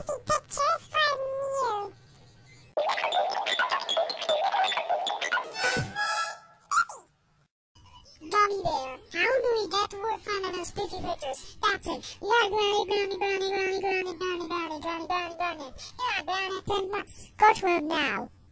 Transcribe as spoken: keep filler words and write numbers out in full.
taking pictures from you. Gummy there. How do we get to work finding those Spiffy pictures? That's it. Yeah, Granny, Granny, Granny, Granny, Granny, Granny, Granny, Granny, Granny, Granny. Yeah, Granny, ten bucks. Go to him now.